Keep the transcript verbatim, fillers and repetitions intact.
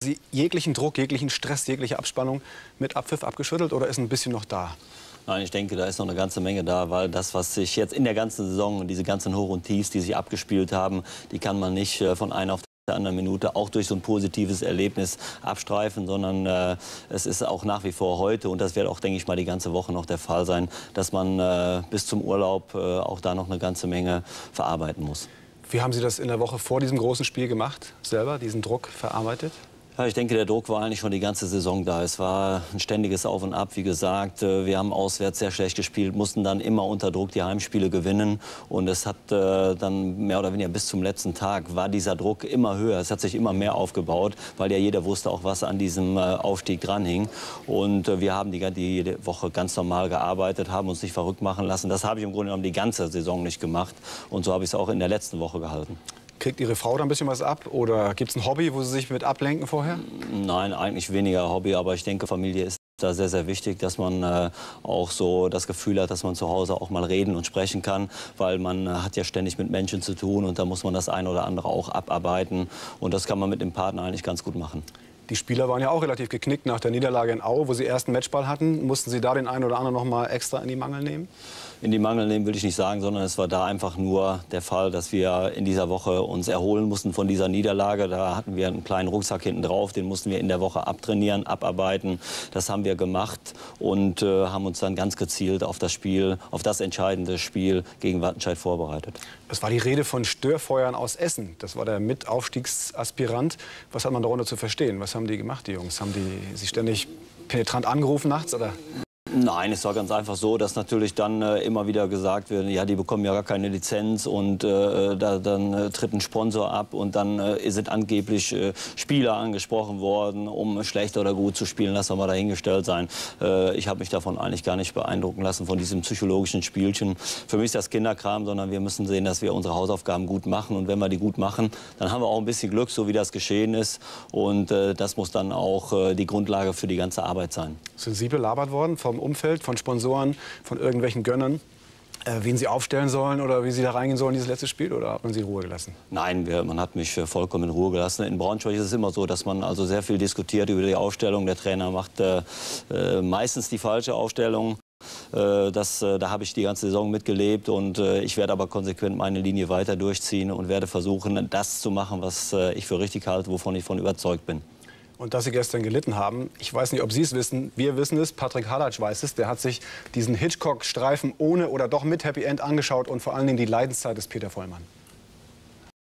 Sie jeglichen Druck, jeglichen Stress, jegliche Abspannung mit Abpfiff abgeschüttelt oder ist ein bisschen noch da? Nein, ich denke, da ist noch eine ganze Menge da, weil das, was sich jetzt in der ganzen Saison, diese ganzen Hoch und Tiefs, die sich abgespielt haben, die kann man nicht von einer auf der anderen Minute auch durch so ein positives Erlebnis abstreifen, sondern äh, es ist auch nach wie vor heute, und das wird auch, denke ich mal, die ganze Woche noch der Fall sein, dass man äh, bis zum Urlaub äh, auch da noch eine ganze Menge verarbeiten muss. Wie haben Sie das in der Woche vor diesem großen Spiel gemacht, selber, diesen Druck verarbeitet? Ja, ich denke, der Druck war eigentlich schon die ganze Saison da. Es war ein ständiges Auf und Ab, wie gesagt. Wir haben auswärts sehr schlecht gespielt, mussten dann immer unter Druck die Heimspiele gewinnen. Und es hat äh, dann mehr oder weniger bis zum letzten Tag war dieser Druck immer höher. Es hat sich immer mehr aufgebaut, weil ja jeder wusste auch, was an diesem äh, Aufstieg dranhing. Und äh, wir haben die, die Woche ganz normal gearbeitet, haben uns nicht verrückt machen lassen. Das habe ich im Grunde genommen die ganze Saison nicht gemacht. Und so habe ich es auch in der letzten Woche gehalten. Kriegt Ihre Frau da ein bisschen was ab? Oder gibt es ein Hobby, wo Sie sich mit ablenken vorher? Nein, eigentlich weniger Hobby. Aber ich denke, Familie ist da sehr, sehr wichtig, dass man äh, auch so das Gefühl hat, dass man zu Hause auch mal reden und sprechen kann. Weil man äh, hat ja ständig mit Menschen zu tun und da muss man das eine oder andere auch abarbeiten. Und das kann man mit dem Partner eigentlich ganz gut machen. Die Spieler waren ja auch relativ geknickt nach der Niederlage in Aue, wo sie ersten Matchball hatten. Mussten Sie da den einen oder anderen noch mal extra in die Mangel nehmen? In die Mangel nehmen will ich nicht sagen, sondern es war da einfach nur der Fall, dass wir in dieser Woche uns erholen mussten von dieser Niederlage. Da hatten wir einen kleinen Rucksack hinten drauf, den mussten wir in der Woche abtrainieren, abarbeiten. Das haben wir gemacht und äh, haben uns dann ganz gezielt auf das Spiel, auf das entscheidende Spiel gegen Wattenscheid vorbereitet. Es war die Rede von Störfeuern aus Essen. Das war der Mitaufstiegsaspirant. Was hat man darunter zu verstehen? Was haben die gemacht, die Jungs? Haben die Sie ständig penetrant angerufen nachts, oder? Nein, es war ganz einfach so, dass natürlich dann äh, immer wieder gesagt wird, ja, die bekommen ja gar keine Lizenz und äh, da, dann äh, tritt ein Sponsor ab und dann äh, sind angeblich äh, Spieler angesprochen worden, um schlecht oder gut zu spielen, lassen wir mal dahingestellt sein. Äh, ich habe mich davon eigentlich gar nicht beeindrucken lassen, von diesem psychologischen Spielchen. Für mich ist das Kinderkram, sondern wir müssen sehen, dass wir unsere Hausaufgaben gut machen, und wenn wir die gut machen, dann haben wir auch ein bisschen Glück, so wie das geschehen ist, und äh, das muss dann auch äh, die Grundlage für die ganze Arbeit sein. Sind Sie belabert worden vom Umfeld, von Sponsoren, von irgendwelchen Gönnern, äh, wen Sie aufstellen sollen oder wie Sie da reingehen sollen in dieses letzte Spiel, oder hat man Sie in Ruhe gelassen? Nein, wir, man hat mich vollkommen in Ruhe gelassen. In Braunschweig ist es immer so, dass man also sehr viel diskutiert über die Aufstellung. Der Trainer macht äh, äh, meistens die falsche Aufstellung. Äh, das, äh, da habe ich die ganze Saison mitgelebt, und äh, ich werde aber konsequent meine Linie weiter durchziehen und werde versuchen, das zu machen, was äh, ich für richtig halte, wovon ich von überzeugt bin. Und dass Sie gestern gelitten haben, ich weiß nicht, ob Sie es wissen, wir wissen es, Patrick Halatsch weiß es, der hat sich diesen Hitchcock-Streifen ohne oder doch mit Happy End angeschaut und vor allen Dingen die Leidenszeit des Peter Vollmann.